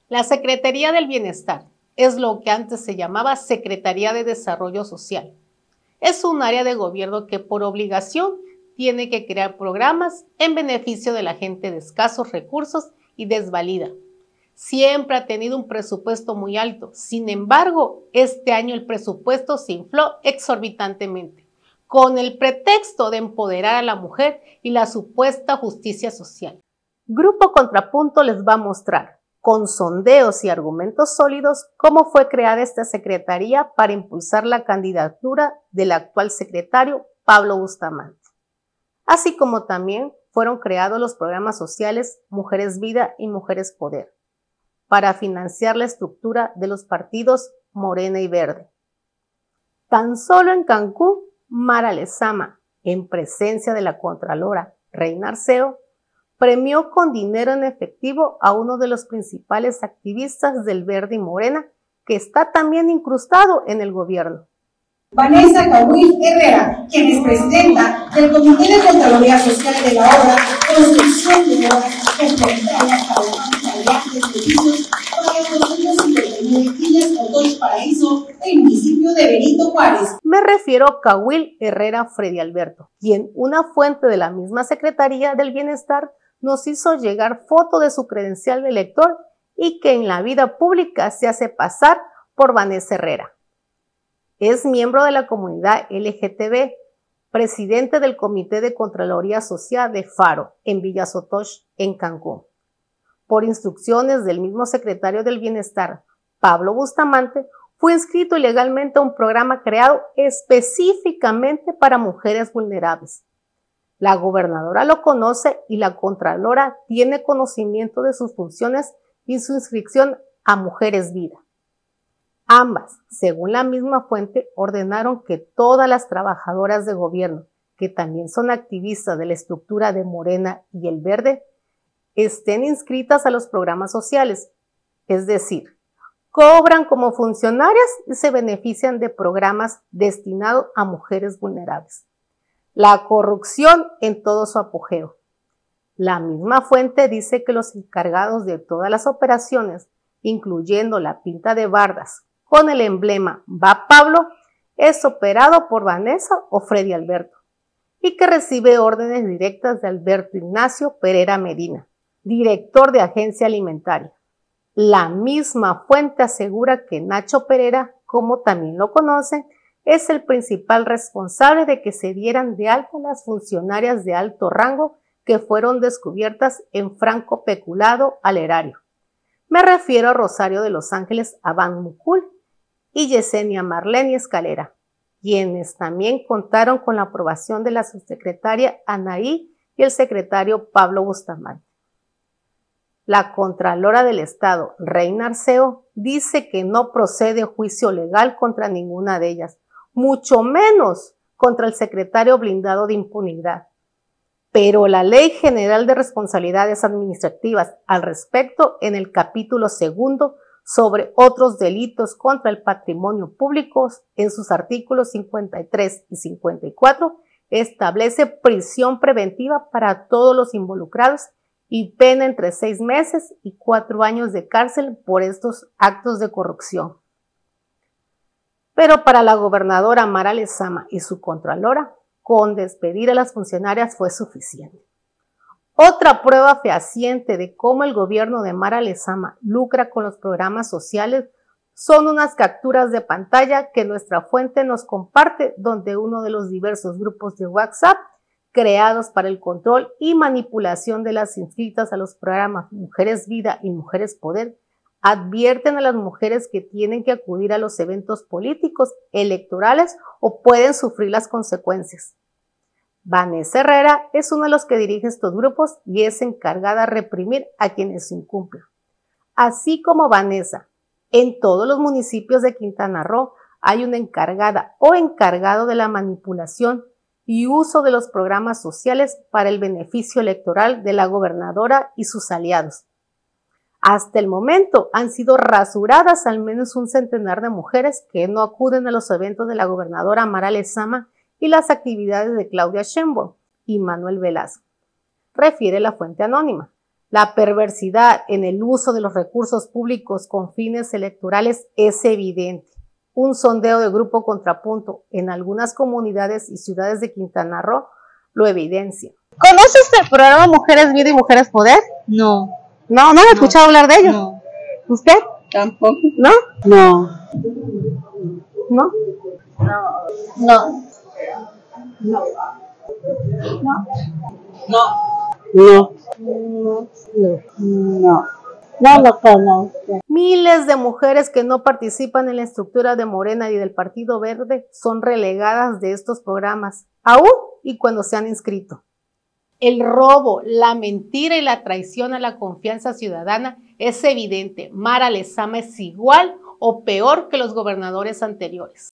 La Secretaría del Bienestar es lo que antes se llamaba Secretaría de Desarrollo Social. Es un área de gobierno que por obligación tiene que crear programas en beneficio de la gente de escasos recursos y desvalida. Siempre ha tenido un presupuesto muy alto. Sin embargo, este año el presupuesto se infló exorbitantemente, con el pretexto de empoderar a la mujer y la supuesta justicia social. Grupo Contrapunto les va a mostrar, con sondeos y argumentos sólidos, cómo fue creada esta secretaría para impulsar la candidatura del actual secretario Pablo Bustamante. Así como también fueron creados los programas sociales Mujeres Vida y Mujeres Poder, para financiar la estructura de los partidos Morena y Verde. Tan solo en Cancún, Mara Lezama, en presencia de la Contralora Reina Arceo, premió con dinero en efectivo a uno de los principales activistas del Verde y Morena, que está también incrustado en el gobierno. Vanessa Cahuil Herrera, quien es presidenta del Comité de Contraloría Social de la obra Construcción de Obras Complementarias para la de Servicios para los 259 villas Otoch Paraíso del municipio de Benito Juárez. Me refiero a Cahuil Herrera Freddy Alberto, quien una fuente de la misma Secretaría del Bienestar nos hizo llegar foto de su credencial de elector y que en la vida pública se hace pasar por Vanessa Herrera. Es miembro de la comunidad LGTB, presidente del Comité de Contraloría Social de Faro, en Villa Otoch, en Cancún. Por instrucciones del mismo secretario del Bienestar, Pablo Bustamante, fue inscrito ilegalmente a un programa creado específicamente para mujeres vulnerables. La gobernadora lo conoce y la Contralora tiene conocimiento de sus funciones y su inscripción a Mujeres Vida. Ambas, según la misma fuente, ordenaron que todas las trabajadoras de gobierno, que también son activistas de la estructura de Morena y el Verde, estén inscritas a los programas sociales, es decir, cobran como funcionarias y se benefician de programas destinados a mujeres vulnerables. La corrupción en todo su apogeo. La misma fuente dice que los encargados de todas las operaciones, incluyendo la pinta de bardas con el emblema Va Pablo, es operado por Vanessa o Freddy Alberto y que recibe órdenes directas de Alberto Ignacio Pereira Medina, director de Agencia Alimentaria. La misma fuente asegura que Nacho Pereira, como también lo conocen, es el principal responsable de que se dieran de alta las funcionarias de alto rango que fueron descubiertas en franco peculado al erario. Me refiero a Rosario de Los Ángeles Abán Mucul y Yesenia Marlene Escalera, quienes también contaron con la aprobación de la subsecretaria Anaí y el secretario Pablo Bustamante. La Contralora del Estado, Reina Arceo, dice que no procede juicio legal contra ninguna de ellas, mucho menos contra el secretario blindado de impunidad. Pero la Ley General de Responsabilidades Administrativas al respecto, en el capítulo 2 sobre otros delitos contra el patrimonio público, en sus artículos 53 y 54, establece prisión preventiva para todos los involucrados y pena entre 6 meses y 4 años de cárcel por estos actos de corrupción. Pero para la gobernadora Mara Lezama y su contralora, con despedir a las funcionarias fue suficiente. Otra prueba fehaciente de cómo el gobierno de Mara Lezama lucra con los programas sociales son unas capturas de pantalla que nuestra fuente nos comparte, donde uno de los diversos grupos de WhatsApp creados para el control y manipulación de las inscritas a los programas Mujeres Vida y Mujeres Poder advierten a las mujeres que tienen que acudir a los eventos políticos, electorales o pueden sufrir las consecuencias. Vanessa Herrera es uno de los que dirige estos grupos y es encargada de reprimir a quienes incumplen. Así como Vanessa, en todos los municipios de Quintana Roo hay una encargada o encargado de la manipulación y uso de los programas sociales para el beneficio electoral de la gobernadora y sus aliados. Hasta el momento han sido rasuradas al menos un centenar de mujeres que no acuden a los eventos de la gobernadora Mara Lezama y las actividades de Claudia Sheinbaum y Manuel Velasco, refiere la fuente anónima. La perversidad en el uso de los recursos públicos con fines electorales es evidente. Un sondeo de Grupo Contrapunto en algunas comunidades y ciudades de Quintana Roo lo evidencia. ¿Conoces el programa Mujeres Vida y Mujeres Poder? No. No he escuchado hablar de ello. No. ¿Usted? Tampoco. ¿No? No. ¿No? No. No lo conozco. Miles de mujeres que no participan en la estructura de Morena y del Partido Verde son relegadas de estos programas, aún y cuando se han inscrito. El robo, la mentira y la traición a la confianza ciudadana es evidente. Mara Lezama es igual o peor que los gobernadores anteriores.